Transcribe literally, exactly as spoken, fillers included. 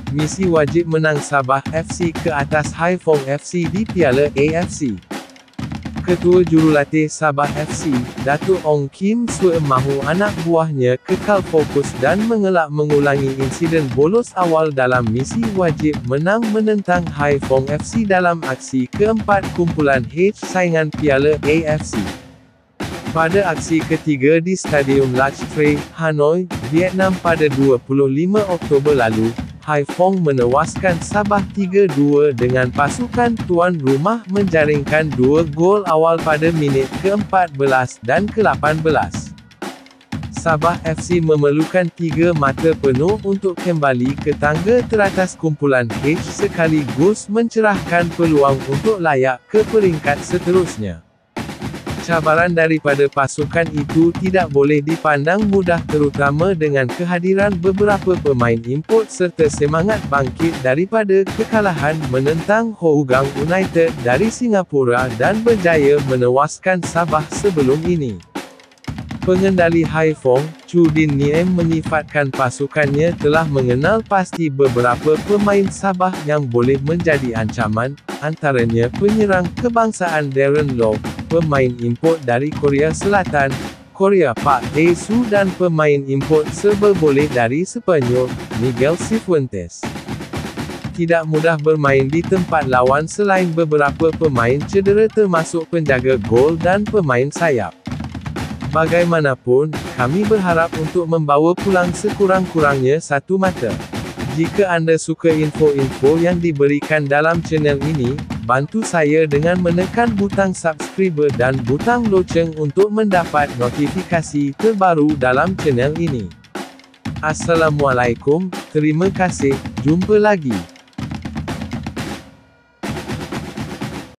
Misi wajib menang Sabah F C ke atas Haiphong F C di Piala A F C. Ketua Jurulatih Sabah F C, Datuk Ong Kim Sue mahu anak buahnya kekal fokus dan mengelak mengulangi insiden bolos awal dalam misi wajib menang menentang Haiphong F C dalam aksi keempat kumpulan H saingan Piala A F C. Pada aksi ketiga di Stadium Larch Tre, Hanoi, Vietnam pada dua puluh lima Oktober lalu, Haiphong menewaskan Sabah tiga dua dengan pasukan tuan rumah menjaringkan dua gol awal pada minit ke-empat belas dan ke-lapan belas. Sabah F C memerlukan tiga mata penuh untuk kembali ke tangga teratas kumpulan H sekaligus mencerahkan peluang untuk layak ke peringkat seterusnya. Cabaran daripada pasukan itu tidak boleh dipandang mudah terutama dengan kehadiran beberapa pemain import serta semangat bangkit daripada kekalahan menentang Hougang United dari Singapura dan berjaya menewaskan Sabah sebelum ini. Pengendali Haiphong, Chu Din Niem menyifatkan pasukannya telah mengenal pasti beberapa pemain Sabah yang boleh menjadi ancaman, antaranya penyerang kebangsaan Darren Loh, pemain import dari Korea Selatan, Korea Park Hae-soo dan pemain import serba boleh dari Sepanyol, Miguel Cifuentes. Tidak mudah bermain di tempat lawan selain beberapa pemain cedera termasuk penjaga gol dan pemain sayap. Bagaimanapun, kami berharap untuk membawa pulang sekurang-kurangnya satu mata. Jika anda suka info-info yang diberikan dalam channel ini, bantu saya dengan menekan butang subscribe dan butang loceng untuk mendapat notifikasi terbaru dalam channel ini. Assalamualaikum, terima kasih, jumpa lagi.